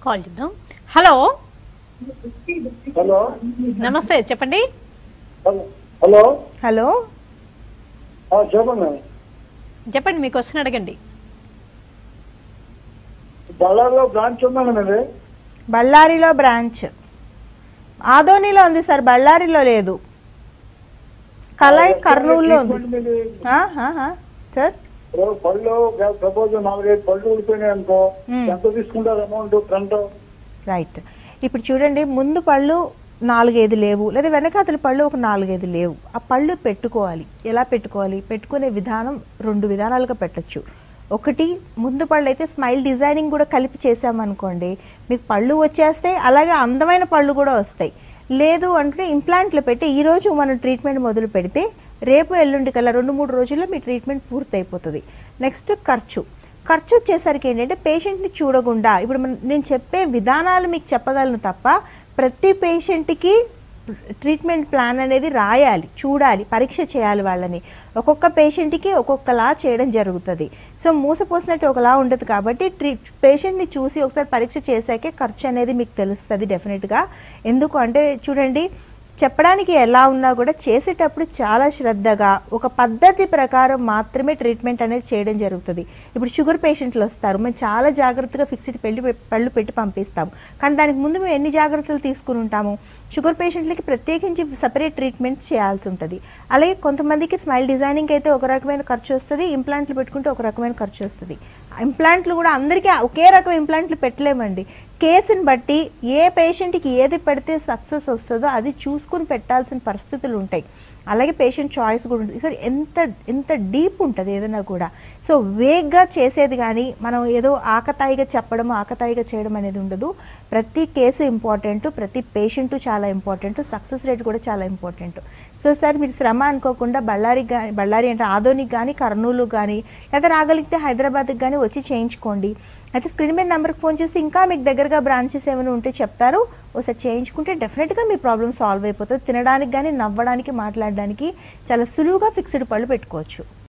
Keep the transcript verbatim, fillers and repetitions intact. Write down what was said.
Call చేద్దాం. Hello hello నమస్తే, చెప్పండి. హలో హలో ఆ, చెప్పండి. చెప్పండి మీ క్వశ్చన్ అడగండి. బళ్ళారిలో బ్రాంచ్ ఉందండి మీది? బళ్ళారిలో బ్రాంచ్ ఆదోనిలో ఉంది సార్, బళ్ళారిలో లేదు. కలాయ్ కర్నూలులో ఉంది. మీది ఆ, ఆ, ఆ, సార్ ఇప్పుడు పళ్ళు సపోజ్ నాలుగైదు పళ్ళు ఊడిపోయినాయి అనుకో, మ్మ్. ఎంత తీసుకుంటారు అమౌంట్ ఫ్రంట్? రైట్. ఇప్పుడు చూడండి, ముందు పళ్ళు నాలుగైదు లేవు, లేదా వెనకాతల పళ్ళు ఒక నాలుగైదు లేవు. ఆ పళ్ళు పెట్టుకోవాలి. ఎలా పెట్టుకోవాలి? పెట్టుకునే విధానం రెండు విధానాలుగా పెట్టచ్చు. ఒకటి, ముందు పళ్ళు అయితే స్మైల్ డిజైనింగ్ కూడా కలిపి చేసామనుకోండి, మీకు పళ్ళు వచ్చేస్తాయి, అలాగే అందమైన పళ్ళు కూడా వస్తాయి. లేదు అంటే ఇంప్లాంట్లు పెట్టి ఈరోజు మనం ట్రీట్మెంట్ మొదలు పెడితే రేపు ఎల్లుండి కల్లా రెండు మూడు రోజుల్లో మీ ట్రీట్మెంట్ పూర్తి అయిపోతుంది. నెక్స్ట్ ఖర్చు. ఖర్చు వచ్చేసరికి ఏంటంటే పేషెంట్ని చూడకుండా, ఇప్పుడు నేను చెప్పే విధానాలు మీకు చెప్పగలను తప్ప ప్రతి పేషెంట్కి ట్రీట్మెంట్ ప్లాన్ అనేది రాయాలి, చూడాలి, పరీక్ష చేయాలి వాళ్ళని. ఒక్కొక్క పేషెంట్కి ఒక్కొక్కలా చేయడం జరుగుతుంది. సో మూసపోసినట్టు ఒకలా ఉండదు కాబట్టి ట్రీ పేషెంట్ని చూసి ఒకసారి పరీక్ష చేశాకే ఖర్చు అనేది మీకు తెలుస్తుంది డెఫినెట్గా. ఎందుకు అంటే చూడండి, చెప్పడానికి ఎలా ఉన్నా కూడా చేసేటప్పుడు చాలా శ్రద్ధగా ఒక పద్ధతి ప్రకారం మాత్రమే ట్రీట్మెంట్ అనేది చేయడం జరుగుతుంది. ఇప్పుడు షుగర్ పేషెంట్లు వస్తారు, మేము చాలా జాగ్రత్తగా ఫిక్స్డ్ పెళ్లి పళ్ళు పెట్టి పంపిస్తాము. కానీ దానికి ముందు మేము ఎన్ని జాగ్రత్తలు తీసుకుని ఉంటాము? షుగర్ పేషెంట్లకి ప్రత్యేకించి సపరేట్ ట్రీట్మెంట్ చేయాల్సి ఉంటుంది. అలాగే కొంతమందికి స్మైల్ డిజైనింగ్ అయితే ఒక రకమైన ఖర్చు వస్తుంది, ఇంప్లాంట్లు పెట్టుకుంటే ఒక రకమైన ఖర్చు వస్తుంది. ఇంప్లాంట్లు కూడా అందరికీ ఒకే రకం ఇంప్లాంట్లు పెట్టలేమండి. కేసుని బట్టి ఏ పేషెంట్కి ఏది పెడితే సక్సెస్ వస్తుందో అది చూసుకుని పెట్టాల్సిన పరిస్థితులు ఉంటాయి. అలాగే పేషెంట్ చాయిస్ కూడా ఉంటుంది. సో ఎంత ఎంత డీప్ ఉంటుంది ఏదైనా కూడా. సో వేగ్గా చేసేది కానీ మనం ఏదో ఆకతాయిగా చెప్పడం, ఆకతాయిగా చేయడం అనేది ఉండదు. ప్రతి కేసు ఇంపార్టెంట్, ప్రతి పేషెంట్ చాలా ఇంపార్టెంట్, సక్సెస్ రేట్ కూడా చాలా ఇంపార్టెంట్. సో సార్ మీరు శ్రమ అనుకోకుండా బళ్ళారికి కానీ, బళ్ళారి అంటే ఆదోనికి కానీ, కర్నూలు కానీ, లేదా రాగలిగితే హైదరాబాద్కి కానీ వచ్చి చేయించుకోండి. అయితే స్క్రీన్ మీద నెంబర్కి ఫోన్ చేసి ఇంకా మీకు దగ్గరగా బ్రాంచెస్ ఏమైనా ఉంటే చెప్తారు, ఒకసారి చేయించుకుంటే డెఫినెట్గా మీ ప్రాబ్లం సాల్వ్ అయిపోతుంది. తినడానికి కానీ, నవ్వడానికి, మాట్లాడడానికి చాలా సులువుగా ఫిక్స్డ్ పళ్ళు పెట్టుకోవచ్చు.